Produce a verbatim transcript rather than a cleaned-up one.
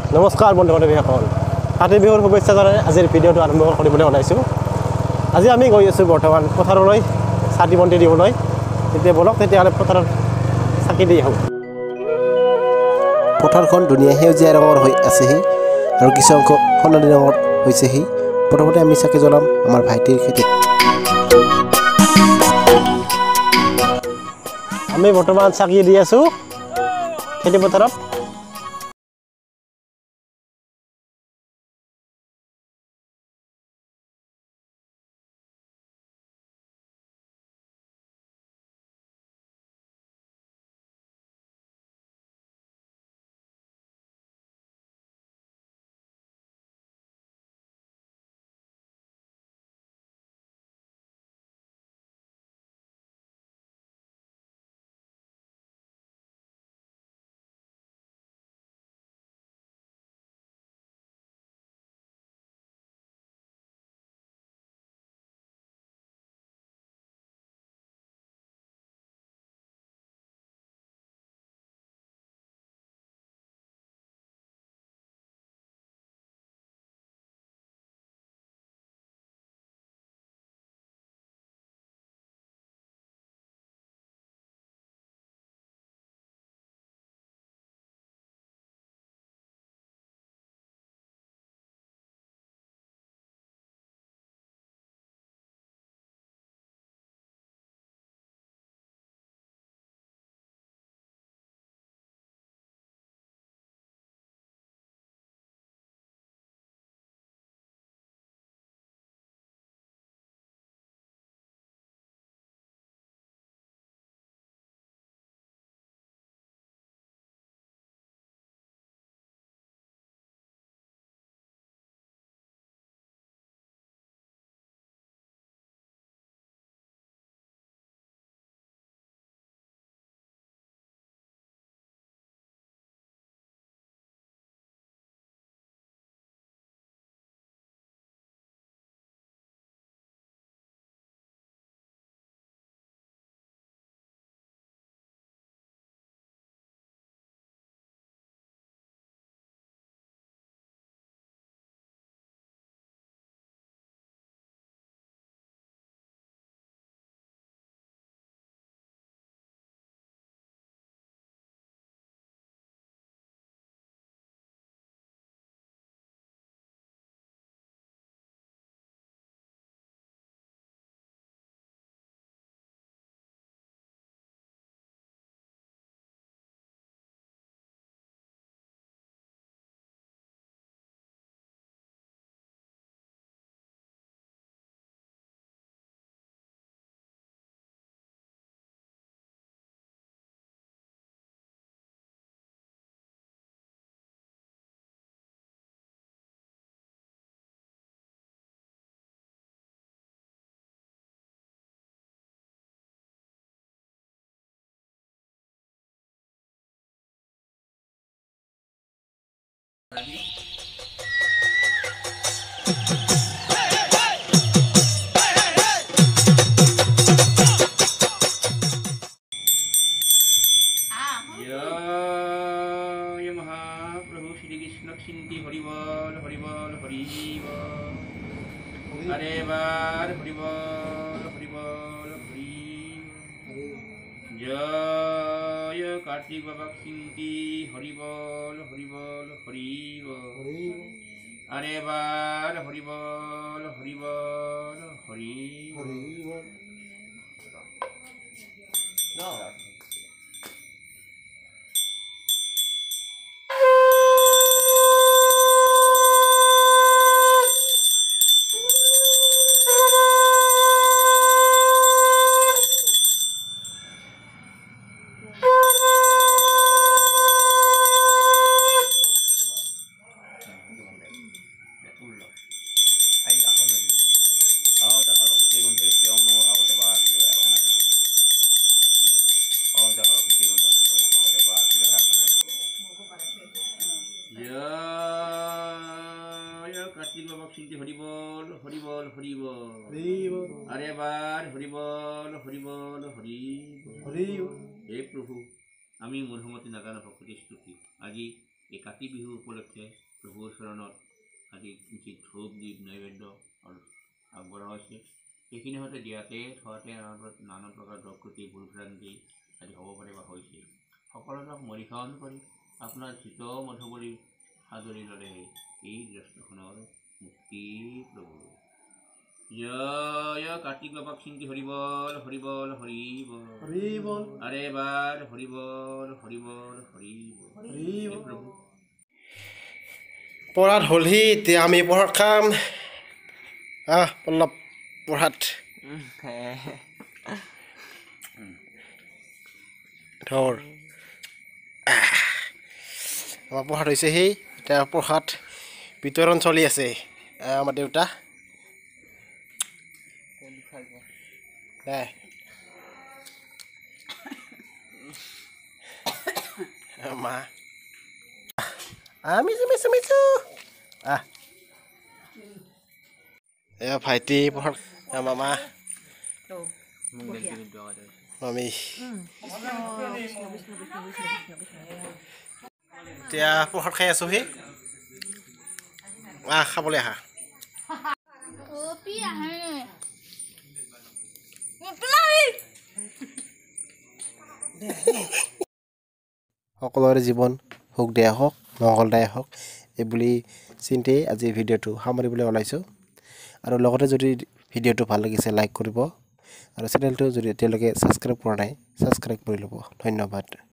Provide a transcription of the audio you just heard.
নমস্কাৰ বন্ধু বান্ধৱীসকল কাতি বিহুৰ শুভেচ্ছা জনাই আজিৰ ভিডিঅ'টো আৰম্ভ কৰিবলৈ ওলাইছোঁ। আজি আমি গৈ আছোঁ বৰ্তমান পথাৰলৈ চাকি বন্তি দিবলৈ। তেতিয়া বলক তেতিয়াহ'লে পথাৰত চাকি দি আহোঁ। পথাৰখন ধুনীয়া সেউজীয়া ৰঙৰ হৈ আছেহি আৰু কিছু অংশ সোণালী ৰঙৰ হৈছেহি। প্ৰথমতে আমি চাকি জ্বলাম আমাৰ ভাইটিৰ খেতিত। আমি বৰ্তমান চাকি দি আছোঁ খেতি পথাৰত। মহাপ্ৰভু শ্ৰীকৃষ্ণক চিন্তি হৰিবল হৰিবল হৰিব আৰে বাৰ হৰিবল হৰিবল হৰি জয় কাৰ্তিক বাবাক চিন্তি হৰিবল হৰিবল হৰিব আৰে বাৰ হৰিবল হৰিবল হৰি কার্তিক বাবাক চিন্তি হরিবল হরিবল হরিব আরে এবার হরিবল হরিবল হরিব হে প্রভু আমি মূর্হমতি নাগান ভক্তি স্তুতি আজি এই কাতি বিহু উপলক্ষে প্ৰভুৰ চৰণত আজি যি ধূপ দীপ নৈবেদ্য আগবঢ়োৱা হৈছে সেইখিনি হয়তো দিয়াতে থোৱাতে নানান প্ৰকাৰ দক্ষতি ভুলভ্ৰান্তি আদি হ'ব পাৰে বা হৈছে সকলোবিলাক মৰিখন কৰি আপোনাৰ চিত মধুবৰী সাদৰি ল'লে এই দৃষ্টখনৰ মুক্তি প্ৰভু জয় কাৰ্তিক বাবাক চিন্তি হৰিবল হৰিবল হৰিবল হৰিবল আৰে এবাৰ হৰিবল হৰিবল হৰিবল প্ৰভু পঢ়াত হ'লহি এতিয়া আমি পঢ়াত খাম আহ পল্লৱ পঢ়াত ধৰ আমাৰ পঢ়াত হৈছে সেই এতিয়া প্ৰসাদ বিতৰণ চলি আছে আমাৰ দেউতা মা আমি জমিছো মিছো আহ এয়া ভাইটি পঢ়াত মামা মামী এতিয়া প্ৰসাদ খাই আছো সি আহ খাবলৈ আহা সকলোৰে জীৱন সুখদায়ক হওক মংগলদায়ক হওক এই বুলি চিন্তাই আজি ভিডিঅ'টো সামৰিবলৈ ওলাইছোঁ আৰু লগতে যদি ভিডিঅ'টো ভাল লাগিছে লাইক কৰিব আৰু চেনেলটো যদি এতিয়ালৈকে ছাবস্ক্ৰাইব কৰা নাই ছাবস্ক্ৰাইব কৰি ল'ব ধন্যবাদ।